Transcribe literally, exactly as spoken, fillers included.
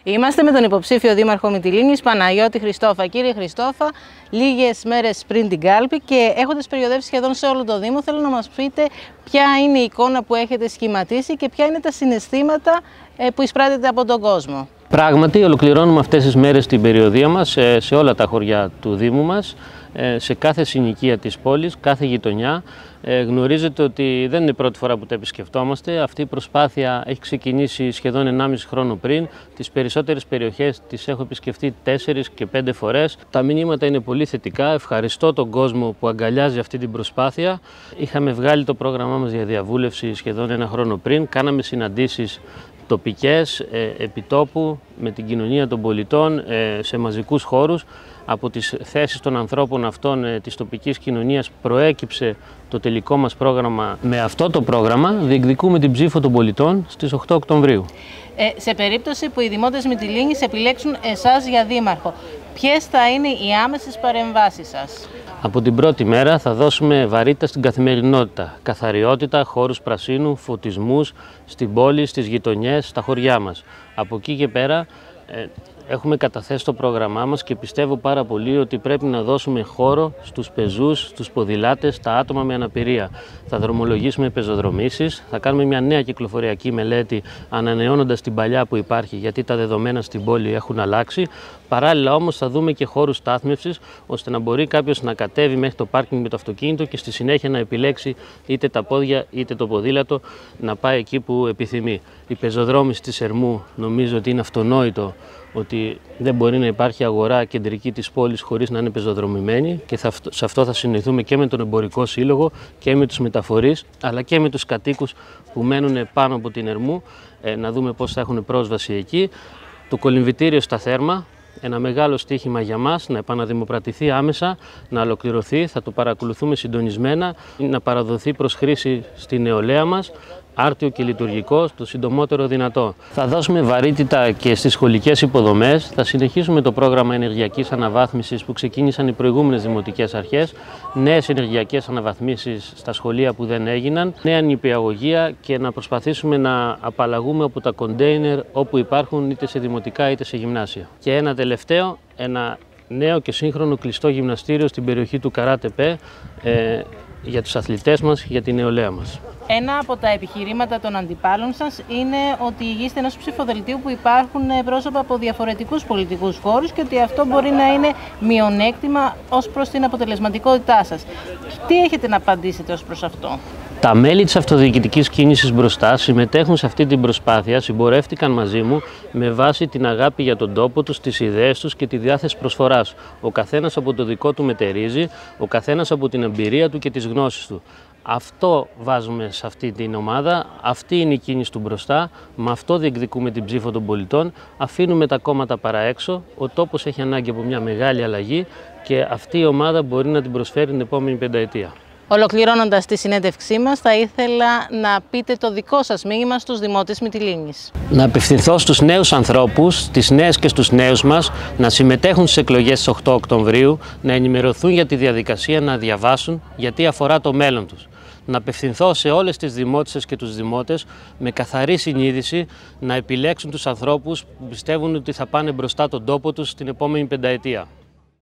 Είμαστε με τον υποψήφιο δήμαρχο Μυτιλήνης, Παναγιώτη Χριστόφα. Κύριε Χριστόφα, λίγες μέρες πριν την κάλπη και έχοντας περιοδεύσει σχεδόν σε όλο το Δήμο, θέλω να μας πείτε ποια είναι η εικόνα που έχετε σχηματίσει και ποια είναι τα συναισθήματα που εισπράττετε από τον κόσμο. Πράγματι, ολοκληρώνουμε αυτές τις μέρες την περιοδεία μας σε όλα τα χωριά του Δήμου μας, σε κάθε συνοικία της πόλης, κάθε γειτονιά. Γνωρίζετε ότι δεν είναι η πρώτη φορά που τα επισκεφτόμαστε. Αυτή η προσπάθεια έχει ξεκινήσει σχεδόν ενάμιση χρόνο πριν. Τις περισσότερες περιοχές τις έχω επισκεφτεί τέσσερις και πέντε φορές. Τα μηνύματα είναι πολύ θετικά. Ευχαριστώ τον κόσμο που αγκαλιάζει αυτή την προσπάθεια. Είχαμε βγάλει το πρόγραμμά μας για διαβούλευση σχεδόν ένα χρόνο πριν. Κάναμε συναντήσεις τοπικές, επιτόπου, με την κοινωνία των πολιτών, σε μαζικούς χώρους. Από τις θέσεις των ανθρώπων αυτών της τοπικής κοινωνίας προέκυψε το τελικό μας πρόγραμμα. Με αυτό το πρόγραμμα διεκδικούμε την ψήφο των πολιτών στις οκτώ Οκτωβρίου. Ε, σε περίπτωση που οι δημότες Μυτιλήνης επιλέξουν εσάς για δήμαρχο, ποιες θα είναι οι άμεσες παρεμβάσεις σας? Από την πρώτη μέρα θα δώσουμε βαρύτητα στην καθημερινότητα, καθαριότητα, χώρους πρασίνου, φωτισμούς στην πόλη, στις γειτονιές, στα χωριά μας. Από εκεί και πέρα ε, έχουμε καταθέσει το πρόγραμμά μας και πιστεύω πάρα πολύ ότι πρέπει να δώσουμε χώρο στους πεζούς, στους ποδηλάτες, στα άτομα με αναπηρία. Θα δρομολογήσουμε πεζοδρομήσεις, θα κάνουμε μια νέα κυκλοφοριακή μελέτη ανανεώνοντας την παλιά που υπάρχει, γιατί τα δεδομένα στην πόλη έχουν αλλάξει. Παράλληλα όμως θα δούμε και χώρους στάθμευσης, ώστε να μπορεί κάποιος να κατέβει μέχρι το πάρκινγκ με το αυτοκίνητο και στη συνέχεια να επιλέξει είτε τα πόδια είτε το ποδήλατο να πάει εκεί που επιθυμεί. Η πεζοδρόμηση της Ερμού νομίζω ότι είναι αυτονόητο ότι δεν μπορεί να υπάρχει αγορά κεντρική της πόλης χωρίς να είναι πεζοδρομημένη και θα, σε αυτό θα συνοηθούμε και με τον Εμπορικό Σύλλογο και με τους μεταφορείς αλλά και με τους κατοίκους που μένουν πάνω από την Ερμού, ε, να δούμε πώς θα έχουν πρόσβαση εκεί. Το κολυμβητήριο στα Θέρμα, ένα μεγάλο στοίχημα για μας, να επαναδημοπρατηθεί άμεσα, να ολοκληρωθεί, θα το παρακολουθούμε συντονισμένα, να παραδοθεί προς χρήση στη νεολαία μας, άρτιο και λειτουργικό, το συντομότερο δυνατό. Θα δώσουμε βαρύτητα και στις σχολικές υποδομές, θα συνεχίσουμε το πρόγραμμα ενεργειακής αναβάθμισης που ξεκίνησαν οι προηγούμενες δημοτικές αρχές, νέες ενεργειακές αναβαθμίσεις στα σχολεία που δεν έγιναν, νέα νηπιαγωγεία και να προσπαθήσουμε να απαλλαγούμε από τα κοντέινερ όπου υπάρχουν είτε σε δημοτικά είτε σε γυμνάσια. Και ένα τελευταίο, ένα νέο και σύγχρονο κλειστό γυμναστήριο στην περιοχή του Καράτεπέ ε, για τους αθλητές μας, για την νεολαία μας. Ένα από τα επιχειρήματα των αντιπάλων σας είναι ότι ηγείστε ενός ψηφοδελτίου που υπάρχουν πρόσωπα από διαφορετικούς πολιτικούς χώρους και ότι αυτό μπορεί να είναι μειονέκτημα ως προς την αποτελεσματικότητά σας. Τι έχετε να απαντήσετε ως προς αυτό? Τα μέλη της αυτοδιοικητικής κίνησης μπροστά συμμετέχουν σε αυτή την προσπάθεια, συμπορεύτηκαν μαζί μου με βάση την αγάπη για τον τόπο τους, τις ιδέες τους και τη διάθεση προσφοράς. Ο καθένας από το δικό του μετερίζει, ο καθένας από την εμπειρία του και τις γνώσεις του. Αυτό βάζουμε σε αυτή την ομάδα, αυτή είναι η κίνηση του μπροστά, με αυτό διεκδικούμε την ψήφο των πολιτών, αφήνουμε τα κόμματα παρά έξω, ο τόπος έχει ανάγκη από μια μεγάλη αλλαγή και αυτή η ομάδα μπορεί να την προσφέρει την επόμενη πενταετία. Ολοκληρώνοντας τη συνέντευξή μας, θα ήθελα να πείτε το δικό σας μήνυμα στους δημότες Μυτιλήνης. Να απευθυνθώ στους νέους ανθρώπους, στις νέες και στους νέους μας, να συμμετέχουν στις εκλογές της οκτώ Οκτωβρίου, να ενημερωθούν για τη διαδικασία, να διαβάσουν, γιατί αφορά το μέλλον τους. Να απευθυνθώ σε όλες τις δημότισσες και τους δημότες με καθαρή συνείδηση να επιλέξουν τους ανθρώπους που πιστεύουν ότι θα πάνε μπροστά τον τόπο τους στην επόμενη πενταετία.